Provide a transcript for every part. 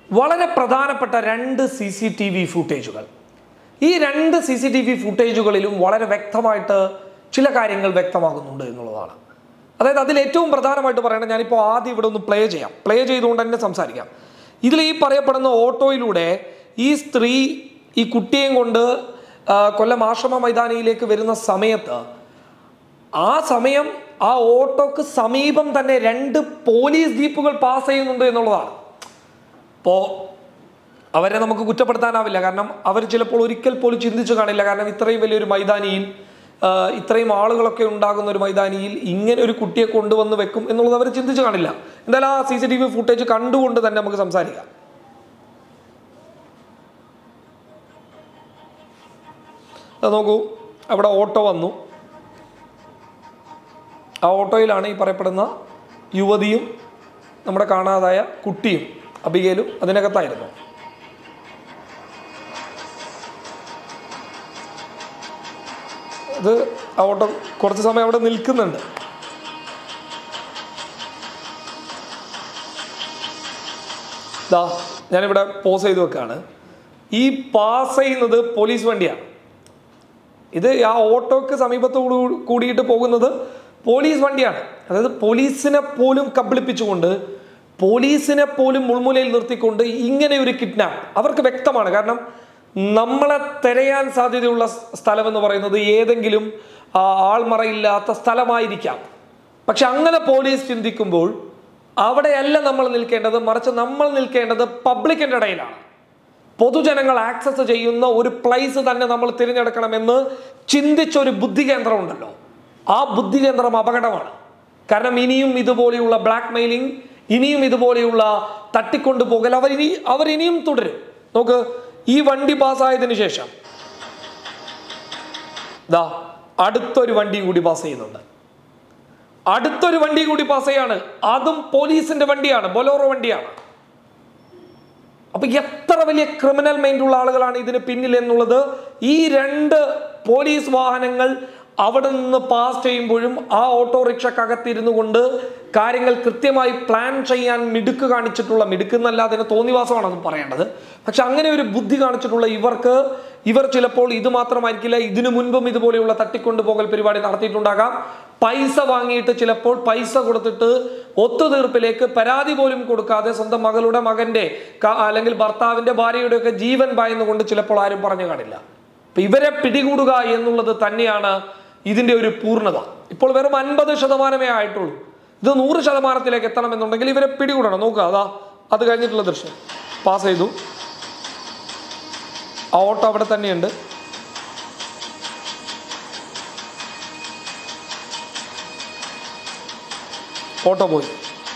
വളരെ പ്രധാനപ്പെട്ട രണ്ട് CCTV ഫുട്ടേജുകൾ. ഈ രണ്ട് CCTV ഫുട്ടേജുകളിലും വളരെ വ്യക്തമായിട്ട് ചില കാര്യങ്ങൾ വ്യക്തമാകുന്നുണ്ട് എന്നുള്ളതാണ്. അതായത് അതിൽ ഏറ്റവും പ്രധാനമായിട്ട് പറയേണ്ടത്, ഞാനിപ്പോൾ ആദ്യം ഇവിടെ ഒന്ന് പ്ലേ ചെയ്തുകൊണ്ട് തന്നെ സംസാരിക്കാം. ഇതിൽ ഈ പറയപ്പെടുന്ന ഓട്ടോയിലൂടെ ഈ സ്ത്രീ ഈ കുട്ടിയെയും കൊണ്ട് കൊല്ലം ആശ്രമ മൈതാനിയിലേക്ക് വരുന്ന സമയത്ത് ആ സമയം ആ ഓട്ടോക്ക് സമീപം തന്നെ രണ്ട് പോലീസ് ജീപ്പുകൾ പാസ് ചെയ്യുന്നുണ്ട് എന്നുള്ളതാണ്. അപ്പോൾ അവരെ നമുക്ക് കുറ്റപ്പെടുത്താനാവില്ല, കാരണം അവർ ചിലപ്പോൾ ഒരിക്കൽ പോലും ചിന്തിച്ചു കാണില്ല. കാരണം ഇത്രയും വലിയൊരു മൈതാനിയിൽ ഇത്രയും ആളുകളൊക്കെ ഉണ്ടാകുന്ന ഒരു മൈതാനിയിൽ ഇങ്ങനെ ഒരു കുട്ടിയെ കൊണ്ടുവന്ന് വെക്കും എന്നുള്ളത് അവർ ചിന്തിച്ചു കാണില്ല. എന്തായാലും ആ CCTV ഫുട്ടേജ് കണ്ടുകൊണ്ട് തന്നെ നമുക്ക് സംസാരിക്കാം. നോക്കൂ, അവിടെ ഓട്ടോ വന്നു. ആ ഓട്ടോയിലാണ് ഈ പറയപ്പെടുന്ന യുവതിയും നമ്മുടെ കാണാതായ കുട്ടിയും അബിഗേലും അതിനകത്തായിരുന്നു. അത് ആ ഓട്ടോ കുറച്ച് സമയം അവിടെ നിൽക്കുന്നുണ്ട്. ഞാനിവിടെ പോസ് ചെയ്ത് വെക്കാണ്. ഈ പാസ് ചെയ്യുന്നത് പോലീസ് വണ്ടിയാണ്. ഇത് ആ ഓട്ടോക്ക് സമീപത്ത് കൂടിയിട്ട് പോകുന്നത് പോലീസ് വണ്ടിയാണ്. അതായത് പോലീസിനെ പോലും കബളിപ്പിച്ചുകൊണ്ട്, പോലീസിനെ പോലും മുൾമുലയിൽ നിർത്തിക്കൊണ്ട് ഇങ്ങനെ ഒരു കിഡ്നാപ്പ് അവർക്ക് വ്യക്തമാണ്. കാരണം നമ്മളെ തിരയാൻ സാധ്യതയുള്ള സ്ഥലമെന്ന് പറയുന്നത് ഏതെങ്കിലും ആൾമറയില്ലാത്ത സ്ഥലമായിരിക്കാം. പക്ഷെ അങ്ങനെ പോലീസ് ചിന്തിക്കുമ്പോൾ അവിടെയല്ല നമ്മൾ നിൽക്കേണ്ടത്, മറിച്ച് നമ്മൾ നിൽക്കേണ്ടത് പബ്ലിക്കിൻ്റെ ഇടയിലാണ്. പൊതുജനങ്ങൾ ആക്സസ് ചെയ്യുന്ന ഒരു പ്ലേസ് തന്നെ നമ്മൾ തിരഞ്ഞെടുക്കണമെന്ന് ചിന്തിച്ചൊരു ബുദ്ധി കേന്ദ്രം ഉണ്ടല്ലോ, ആ ബുദ്ധി കേന്ദ്രം അപകടമാണ്. കാരണം ഇനിയും ഇതുപോലെയുള്ള ബ്ലാക്ക് മെയിലിംഗ്, ഇനിയും ഇതുപോലെയുള്ള തട്ടിക്കൊണ്ടുപോകൽ അവരിനിയും തുടരും. നോക്ക്, ഈ വണ്ടി പാസ്സായതിനു ശേഷം അടുത്തൊരു വണ്ടി കൂടി പാസ് ചെയ്യുന്നുണ്ട്. അടുത്തൊരു വണ്ടി കൂടി പാസ് ചെയ്യാണ്. അതും പോലീസിന്റെ വണ്ടിയാണ്, ബൊലോറോ വണ്ടിയാണ്. അപ്പൊ എത്ര വലിയ ക്രിമിനൽ മൈൻഡുള്ള ആളുകളാണ് ഇതിന് പിന്നിൽ എന്നുള്ളത് ഈ രണ്ട് പോലീസ് വാഹനങ്ങൾ അവിടെ നിന്ന് പാസ് ചെയ്യുമ്പോഴും ആ ഓട്ടോറിക്ഷക്കകത്തിരുന്നു കൊണ്ട് കാര്യങ്ങൾ കൃത്യമായി പ്ലാൻ ചെയ്യാൻ മിടുക്ക് കാണിച്ചിട്ടുള്ള, മിടുക്കെന്നല്ല അതിന് തോന്നിവാസമാണ് അത് പറയേണ്ടത്, പക്ഷെ അങ്ങനെ ഒരു ബുദ്ധി കാണിച്ചിട്ടുള്ള ഇവർ ചിലപ്പോൾ ഇത് മാത്രമായിരിക്കില്ല, ഇതിനു മുൻപും ഇതുപോലെയുള്ള തട്ടിക്കൊണ്ടുപോകൽ പരിപാടി നടത്തിയിട്ടുണ്ടാകാം. പൈസ വാങ്ങിയിട്ട്, ചിലപ്പോൾ പൈസ കൊടുത്തിട്ട് ഒത്തുതീർപ്പിലേക്ക് പരാതി പോലും കൊടുക്കാതെ സ്വന്തം മകളുടെ, മകന്റെ അല്ലെങ്കിൽ ഭർത്താവിന്റെ, ഭാര്യയുടെ ഒക്കെ ജീവൻ ഭയന്നുകൊണ്ട് ചിലപ്പോൾ ആരും പറഞ്ഞു കാണില്ല. അപ്പൊ ഇവരെ പിടികൂടുക എന്നുള്ളത് തന്നെയാണ് ഇതിന്റെ ഒരു പൂർണ്ണത. ഇപ്പോൾ വെറും 50% ആയിട്ടുള്ളൂ. ഇത് 100% എത്തണമെന്നുണ്ടെങ്കിൽ ഇവരെ പിടികൂടണം. നോക്കുക, അത് കഴിഞ്ഞിട്ടുള്ള ദൃശ്യം പാസ് ചെയ്തു. ആ ഓട്ടോ അവിടെ തന്നെയുണ്ട്. ഓട്ടോ പോയി.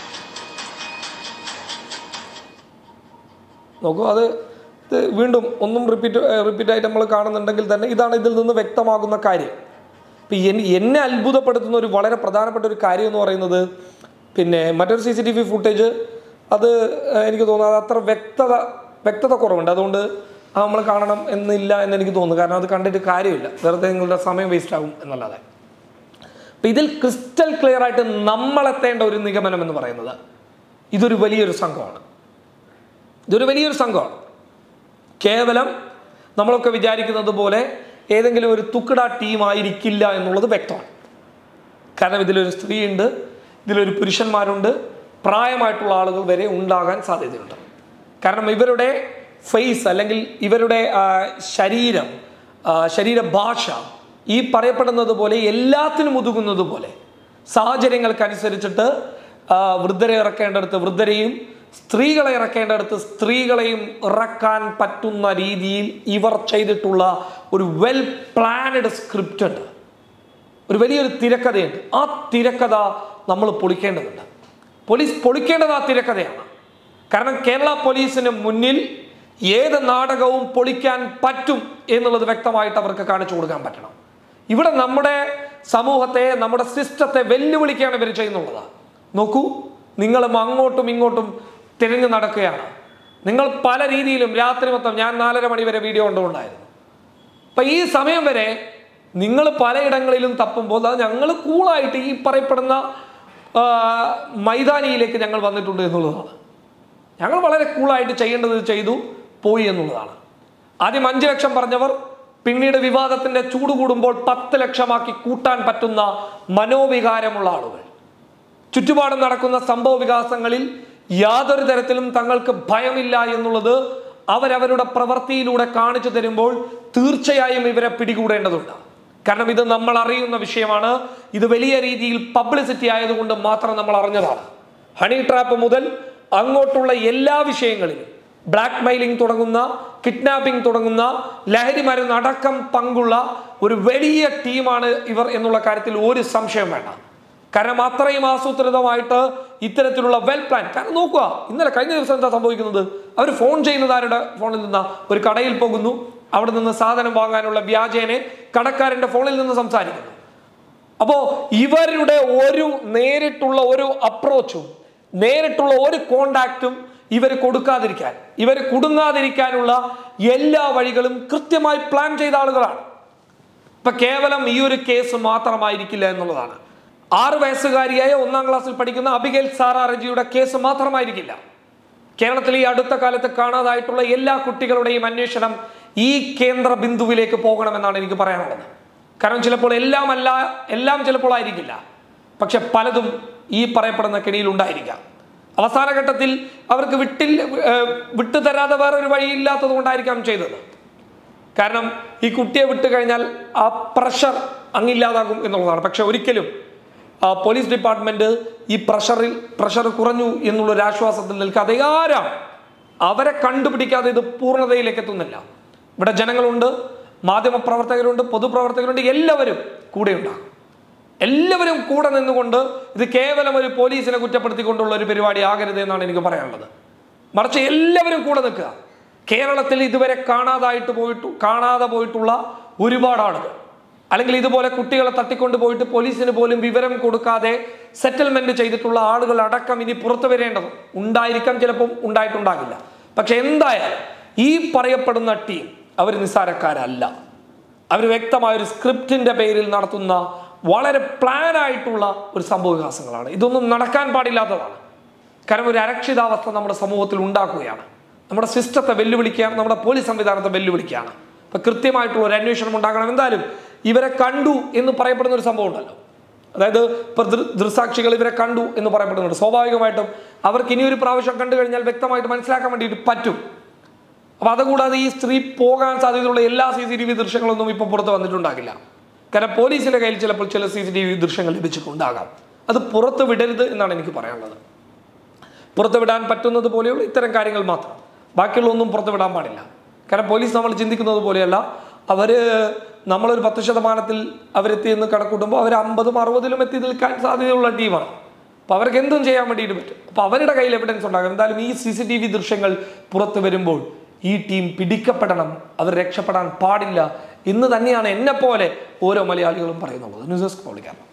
നോക്കൂ, അത് വീണ്ടും ഒന്നും റിപ്പീറ്റായിട്ട് നമ്മൾ കാണുന്നുണ്ടെങ്കിൽ തന്നെ ഇതാണ് ഇതിൽ നിന്ന് വ്യക്തമാകുന്ന കാര്യം. ഇപ്പം എന്നെ അത്ഭുതപ്പെടുത്തുന്ന ഒരു വളരെ പ്രധാനപ്പെട്ട ഒരു കാര്യം എന്ന് പറയുന്നത്, പിന്നെ മറ്റൊരു CCTV ഫുട്ടേജ്, അത് എനിക്ക് തോന്നുന്നത് അത്ര വ്യക്തത കുറവുണ്ട്. അതുകൊണ്ട് നമ്മൾ കാണണം എന്നില്ല എന്നെനിക്ക് തോന്നുന്നു. കാരണം അത് കണ്ടിട്ട് കാര്യമില്ല, വെറുതെ നിങ്ങളുടെ സമയം വേസ്റ്റ് ആകും എന്നല്ലാതെ. അപ്പം ഇതിൽ ക്രിസ്റ്റൽ ക്ലിയർ ആയിട്ട് നമ്മളെത്തേണ്ട ഒരു നിഗമനം എന്ന് പറയുന്നത് ഇതൊരു വലിയൊരു സംഘമാണ്. കേവലം നമ്മളൊക്കെ വിചാരിക്കുന്നത് പോലെ ഏതെങ്കിലും ഒരു തുക്കട ടീം ആയിരിക്കില്ല എന്നുള്ളത് വ്യക്തമാണ്. കാരണം ഇതിലൊരു സ്ത്രീയുണ്ട്, ഇതിലൊരു പുരുഷന്മാരുണ്ട്, പ്രായമായിട്ടുള്ള ആളുകൾ വരെ ഉണ്ടാകാൻ സാധ്യതയുണ്ട്. കാരണം ഇവരുടെ ഫേസ് അല്ലെങ്കിൽ ഇവരുടെ ശരീരഭാഷ ഈ പറയപ്പെടുന്നത് പോലെ എല്ലാത്തിനും ഒതുങ്ങുന്നത് പോലെ സാഹചര്യങ്ങൾക്കനുസരിച്ചിട്ട് വൃദ്ധരെ ഇറക്കേണ്ടടുത്ത് വൃദ്ധരെയും, സ്ത്രീകളെ ഇറക്കേണ്ടടുത്ത് സ്ത്രീകളെയും ഇറക്കാൻ പറ്റുന്ന രീതിയിൽ ഇവർ ചെയ്തിട്ടുള്ള ഒരു വെൽ പ്ലാനഡ് സ്ക്രിപ്റ്റ് ഉണ്ട്, ഒരു വലിയൊരു തിരക്കഥയുണ്ട്. ആ തിരക്കഥ നമ്മൾ പൊളിക്കേണ്ടതുണ്ട്. പോലീസ് പൊളിക്കേണ്ടത് ആ തിരക്കഥയാണ്. കാരണം കേരള പോലീസിന് മുന്നിൽ ഏത് നാടകവും പൊളിക്കാൻ പറ്റും എന്നുള്ളത് വ്യക്തമായിട്ട് അവർക്ക് കാണിച്ചു കൊടുക്കാൻ പറ്റണം. ഇവിടെ നമ്മുടെ സമൂഹത്തെ, നമ്മുടെ സിസ്റ്റത്തെ വെല്ലുവിളിക്കുകയാണ് ഇവർ ചെയ്യുന്നുള്ളത്. നോക്കൂ, നിങ്ങളും അങ്ങോട്ടും ഇങ്ങോട്ടും തിരഞ്ഞു നടക്കുകയാണ്. നിങ്ങൾ പല രീതിയിലും രാത്രി മൊത്തം, ഞാൻ 4:30 മണി വരെ വീഡിയോ കൊണ്ടുകൊണ്ടായിരുന്നു. അപ്പം ഈ സമയം വരെ നിങ്ങൾ പലയിടങ്ങളിലും തപ്പുമ്പോൾ അത് ഞങ്ങൾ കൂളായിട്ട് ഈ പറയപ്പെടുന്ന മൈതാനിയിലേക്ക് ഞങ്ങൾ വന്നിട്ടുണ്ട് എന്നുള്ളതാണ്. ഞങ്ങൾ വളരെ കൂളായിട്ട് ചെയ്യേണ്ടത് ചെയ്തു പോയി എന്നുള്ളതാണ്. ആദ്യം 5 ലക്ഷം പറഞ്ഞവർ പിന്നീട് വിവാദത്തിന്റെ ചൂട് കൂടുമ്പോൾ 10 ലക്ഷമാക്കി കൂട്ടാൻ പറ്റുന്ന മനോവികാരമുള്ള ആളുകൾ. ചുറ്റുപാടും നടക്കുന്ന സംഭവ വികാസങ്ങളിൽ യാതൊരു തരത്തിലും തങ്ങൾക്ക് ഭയമില്ല എന്നുള്ളത് അവരവരുടെ പ്രവൃത്തിയിലൂടെ കാണിച്ചു തരുമ്പോൾ തീർച്ചയായും ഇവരെ പിടികൂടേണ്ടതുണ്ട്. കാരണം ഇത് നമ്മൾ അറിയുന്ന വിഷയമാണ്. ഇത് വലിയ രീതിയിൽ പബ്ലിസിറ്റി ആയതുകൊണ്ട് മാത്രം നമ്മൾ അറിഞ്ഞതാണ്. ഹണി ട്രാപ്പ് മുതൽ അങ്ങോട്ടുള്ള എല്ലാ വിഷയങ്ങളിലും ബ്ലാക്ക് മെയിലിംഗ് തുടങ്ങുന്ന, കിഡ്നാപ്പിംഗ് തുടങ്ങുന്ന, ലഹരി മരുന്ന് അടക്കം പങ്കുള്ള ഒരു വലിയ ടീമാണ് ഇവർ എന്നുള്ള കാര്യത്തിൽ ഒരു സംശയം വേണ്ട. കാരണം അത്രയും ആസൂത്രിതമായിട്ട് ഇത്തരത്തിലുള്ള വെൽ പ്ലാൻ. കാരണം നോക്കുക, ഇന്നലെ കഴിഞ്ഞ ദിവസം എന്താ സംഭവിക്കുന്നത്? അവർ ഫോൺ ചെയ്യുന്നത് ആരുടെ ഫോണിൽ നിന്നാ? ഒരു കടയിൽ പോകുന്നു, അവിടെ നിന്ന് സാധനം വാങ്ങാനുള്ള വ്യാജേനെ കടക്കാരന്റെ ഫോണിൽ നിന്ന് സംസാരിക്കുന്നു. അപ്പോ ഇവരുടെ ഒരു നേരിട്ടുള്ള ഒരു അപ്രോച്ചും നേരിട്ടുള്ള ഒരു കോണ്ടാക്റ്റും ഇവർ കൊടുക്കാതിരിക്കാൻ, ഇവർ കുടുങ്ങാതിരിക്കാനുള്ള എല്ലാ വഴികളും കൃത്യമായി പ്ലാൻ ചെയ്ത ആളുകളാണ്. ഇപ്പൊ കേവലം ഈ ഒരു കേസ് മാത്രമായിരിക്കില്ല എന്നുള്ളതാണ്. 6 വയസ്സുകാരിയായ 1ാം ക്ലാസ്സിൽ പഠിക്കുന്ന അബിഗേൽ സാറ റജിയുടെ കേസ് മാത്രമായിരിക്കില്ല. കേരളത്തിൽ ഈ അടുത്ത കാലത്ത് കാണാതായിട്ടുള്ള എല്ലാ കുട്ടികളുടെയും അന്വേഷണം ഈ കേന്ദ്ര ബിന്ദുവിലേക്ക് പോകണമെന്നാണ് എനിക്ക് പറയാനുള്ളത്. കാരണം ചിലപ്പോൾ എല്ലാം ചിലപ്പോൾ ആയിരിക്കില്ല, പക്ഷെ പലതും ഈ പറയപ്പെടുന്ന കെണിയിൽ ഉണ്ടായിരിക്കാം. അവസാന ഘട്ടത്തിൽ അവർക്ക് വിട്ടുതരാതെ വേറൊരു വഴിയില്ലാത്തത് കൊണ്ടായിരിക്കാം ചെയ്തത്. കാരണം ഈ കുട്ടിയെ വിട്ടു കഴിഞ്ഞാൽ ആ പ്രഷർ അങ്ങില്ലാതാകും എന്നുള്ളതാണ്. പക്ഷെ ഒരിക്കലും പോലീസ് ഡിപ്പാർട്ട്മെന്റ് ഈ പ്രഷർ കുറഞ്ഞു എന്നുള്ളൊരു ആശ്വാസത്തിൽ നിൽക്കാതെ അവരെ കണ്ടുപിടിക്കാതെ ഇത് പൂർണ്ണതയിലേക്ക് എത്തുന്നില്ല. ഇവിടെ ജനങ്ങളുണ്ട്, മാധ്യമപ്രവർത്തകരുണ്ട്, പൊതുപ്രവർത്തകരുണ്ട്, എല്ലാവരും കൂടെ ഉണ്ടാകും. എല്ലാവരും കൂടെ നിന്നുകൊണ്ട് ഇത് കേവലം ഒരു പോലീസിനെ കുറ്റപ്പെടുത്തിക്കൊണ്ടുള്ള ഒരു പരിപാടി ആകരുത് എന്നാണ് എനിക്ക് പറയാനുള്ളത്. മറിച്ച് എല്ലാവരും കൂടെ നിൽക്കുക. കേരളത്തിൽ ഇതുവരെ കാണാതെ പോയിട്ടുള്ള ഒരുപാട് ആളുകൾ, അല്ലെങ്കിൽ ഇതുപോലെ കുട്ടികളെ തട്ടിക്കൊണ്ട് പോയിട്ട് പോലീസിന് പോലും വിവരം കൊടുക്കാതെ സെറ്റിൽമെന്റ് ചെയ്തിട്ടുള്ള ആളുകൾ അടക്കം ഇനി പുറത്തു വരേണ്ടതും ഉണ്ടായിരിക്കാം, ചിലപ്പം ഉണ്ടായിട്ടുണ്ടാകില്ല. പക്ഷെ എന്തായാലും ഈ പറയപ്പെടുന്ന ടീം അവർ നിസ്സാരക്കാരല്ല. അവർ വ്യക്തമായ ഒരു സ്ക്രിപ്റ്റിന്റെ പേരിൽ നടത്തുന്ന വളരെ പ്ലാൻ ആയിട്ടുള്ള ഒരു സംഭവ വികാസങ്ങളാണ്. ഇതൊന്നും നടക്കാൻ പാടില്ലാത്തതാണ്. കാരണം ഒരു അരക്ഷിതാവസ്ഥ നമ്മുടെ സമൂഹത്തിൽ ഉണ്ടാക്കുകയാണ്. നമ്മുടെ സിസ്റ്റത്തെ വെല്ലുവിളിക്കുകയാണ്, നമ്മുടെ പോലീസ് സംവിധാനത്തെ വെല്ലുവിളിക്കുകയാണ്. അപ്പൊ കൃത്യമായിട്ടുള്ള ഒരു അന്വേഷണം ഉണ്ടാകണം. എന്തായാലും ഇവരെ കണ്ടു എന്ന് പറയപ്പെടുന്ന ഒരു സംഭവം ഉണ്ടല്ലോ, അതായത് ഇപ്പൊ ദൃക്സാക്ഷികൾ ഇവരെ കണ്ടു എന്ന് പറയപ്പെടുന്നുണ്ട്. സ്വാഭാവികമായിട്ടും അവർക്ക് ഇനി ഒരു പ്രാവശ്യം കണ്ടു കഴിഞ്ഞാൽ വ്യക്തമായിട്ട് മനസ്സിലാക്കാൻ വേണ്ടിയിട്ട് പറ്റും. അപ്പൊ അതുകൂടാതെ ഈ സ്ത്രീ പോകാൻ സാധ്യതയുള്ള എല്ലാ CCTV ദൃശ്യങ്ങളൊന്നും ഇപ്പൊ പുറത്ത് വന്നിട്ടുണ്ടാകില്ല. കാരണം പോലീസിന്റെ കയ്യിൽ ചിലപ്പോൾ ചില CCTV ദൃശ്യങ്ങൾ ലഭിച്ചിട്ടുണ്ടാകാം. അത് പുറത്ത് വിടരുത് എന്നാണ് എനിക്ക് പറയാനുള്ളത്. പുറത്ത് വിടാൻ പറ്റുന്നത് പോലെയുള്ള ഇത്തരം കാര്യങ്ങൾ മാത്രം, ബാക്കിയുള്ള ഒന്നും പുറത്ത് വിടാൻ പാടില്ല. കാരണം പോലീസ് നമ്മൾ ചിന്തിക്കുന്നത് പോലെയല്ല. നമ്മളൊരു 10% അവരെത്തിയെന്ന് കണക്കൂട്ടുമ്പോൾ അവർ 50-ഉം 60-ലും എത്തി നിൽക്കാൻ സാധ്യതയുള്ള ടീമാണ്. അപ്പൊ അവർക്ക് എന്തും ചെയ്യാൻ വേണ്ടിയിട്ട് പറ്റും. അപ്പൊ അവരുടെ കയ്യിൽ എവിഡൻസ് ഉണ്ടാകും. എന്തായാലും ഈ CCTV ദൃശ്യങ്ങൾ പുറത്തു വരുമ്പോൾ ഈ ടീം പിടിക്കപ്പെടണം, അവർ രക്ഷപ്പെടാൻ പാടില്ല എന്ന് തന്നെയാണ് എന്നെ പോലെ ഓരോ മലയാളികളും പറയുന്നുള്ളത്. News desk public.